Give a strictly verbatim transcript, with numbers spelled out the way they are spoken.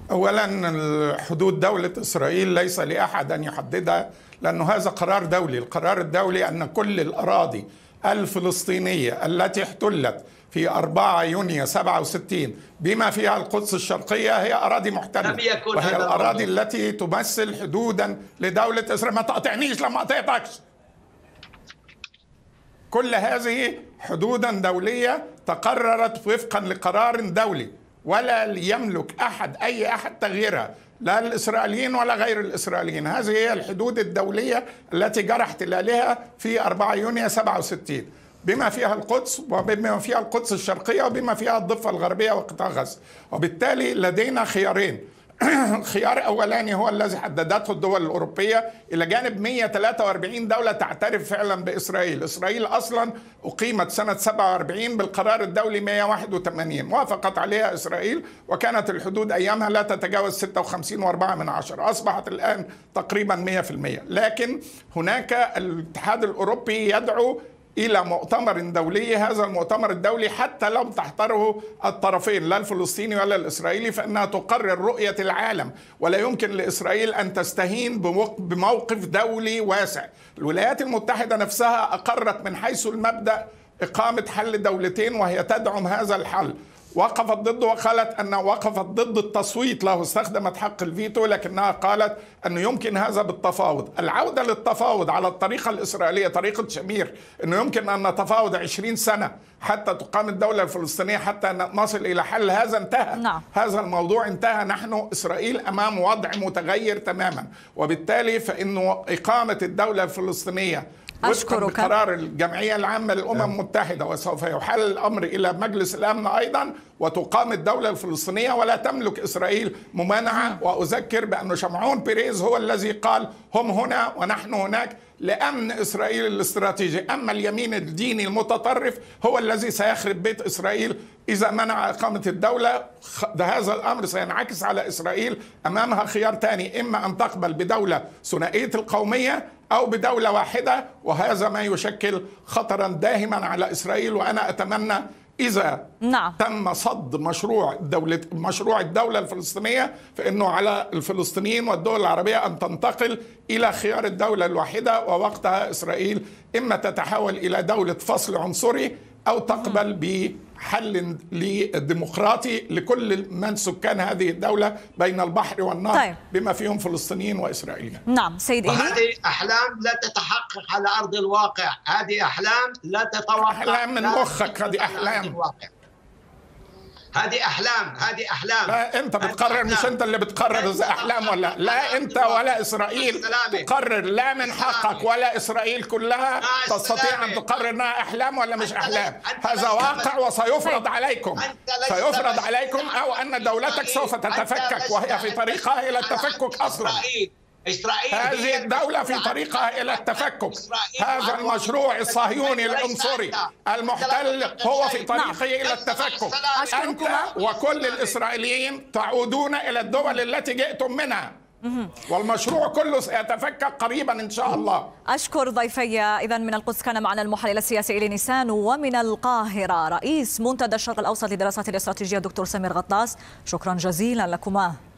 أولا حدود دولة إسرائيل ليس لأحد أن يحددها، لأنه هذا قرار دولي. القرار الدولي أن كل الأراضي الفلسطينية التي احتلت في أربعة يونيو سبعة وستين بما فيها القدس الشرقية هي أراضي محتلة، وهي الأراضي التي تمثل حدودا لدولة إسرائيل. ما تقطعنيش لما قطعتكش. كل هذه حدودا دولية تقررت وفقا لقرار دولي، ولا يملك أحد أي أحد تغييرها، لا الإسرائيليين ولا غير الإسرائيليين. هذه هي الحدود الدولية التي جرى احتلالها في أربعة يونيو سبعة وستين بما فيها القدس وبما فيها القدس الشرقية وبما فيها الضفة الغربية وقطاع غزة. وبالتالي لدينا خيارين. خيار أولاني هو الذي حددته الدول الأوروبية إلى جانب مئة وثلاثة وأربعين دولة تعترف فعلا بإسرائيل. إسرائيل أصلا أقيمت سنة سبعة وأربعين بالقرار الدولي مئة وواحد وثمانين، وافقت عليها إسرائيل، وكانت الحدود أيامها لا تتجاوز ستة وخمسين وأربعة من عشرة، أصبحت الآن تقريبا مئة في المئة. لكن هناك الاتحاد الأوروبي يدعو إلى مؤتمر دولي. هذا المؤتمر الدولي حتى لم تحضره الطرفين لا الفلسطيني ولا الإسرائيلي فإنها تقرر رؤية العالم، ولا يمكن لإسرائيل أن تستهين بموقف دولي واسع. الولايات المتحدة نفسها أقرت من حيث المبدأ إقامة حل دولتين، وهي تدعم هذا الحل. وقفت ضده وقالت أنها وقفت ضد التصويت له، استخدمت حق الفيتو، لكنها قالت أنه يمكن هذا بالتفاوض. العودة للتفاوض على الطريقة الإسرائيلية طريقة شمير، أنه يمكن أن نتفاوض عشرين سنة حتى تقام الدولة الفلسطينية حتى نصل إلى حل، هذا انتهى. نعم. هذا الموضوع انتهى. نحن إسرائيل أمام وضع متغير تماما، وبالتالي فإنه إقامة الدولة الفلسطينية وفقا بقرار الجمعية العامة للأمم المتحدة، وسوف يحال الأمر إلى مجلس الأمن أيضا، وتقام الدولة الفلسطينية، ولا تملك إسرائيل ممانعة. وأذكر بأن شمعون بيريز هو الذي قال هم هنا ونحن هناك لأمن إسرائيل الاستراتيجي. أما اليمين الديني المتطرف هو الذي سيخرب بيت إسرائيل إذا منع إقامة الدولة. هذا الأمر سينعكس على إسرائيل. أمامها خيار ثاني، إما أن تقبل بدولة ثنائية القومية أو بدولة واحدة، وهذا ما يشكل خطرا داهما على إسرائيل. وأنا أتمنى إذا نعم. تم صد مشروع دولة مشروع الدولة الفلسطينية، فإنه على الفلسطينيين والدول العربية أن تنتقل إلى خيار الدولة الواحدة، ووقتها إسرائيل إما تتحول إلى دولة فصل عنصري أو تقبل بحل ديمقراطي لكل من سكان هذه الدولة بين البحر والنهر. طيب. بما فيهم فلسطينيين وإسرائيليين. نعم سيد إيلي. هذه أحلام لا تتحقق على أرض الواقع، هذه أحلام لا تتوقع. أحلام من مخك، هذه أحلام. هذه أحلام هذه أحلام لا أنت بتقرر، مش أنت اللي بتقرر إذا أحلام ولا لا. أنت ولا إسرائيل تقرر، لا من حقك ولا إسرائيل كلها تستطيع أن تقرر أنها أحلام ولا مش أحلام. هذا واقع وسيفرض عليكم، سيفرض عليكم، أو أن دولتك سوف تتفكك وهي في طريقها إلى التفكك أصلا. إسرائيل هذه الدولة في طريقها إلى التفكك. هذا المشروع الصهيوني العنصري المحتل هو في طريقه إلى التفكك. أنت وكل الإسرائيليين تعودون إلى الدول التي جئتم منها، والمشروع كله سيتفكك قريبا إن شاء الله. أشكر ضيفي. إذا من القدس كان معنا المحلل السياسي إيلي نيسان، ومن القاهرة رئيس منتدى الشرق الأوسط للدراسات الاستراتيجية الدكتور سمير غطاس. شكرا جزيلا لكما.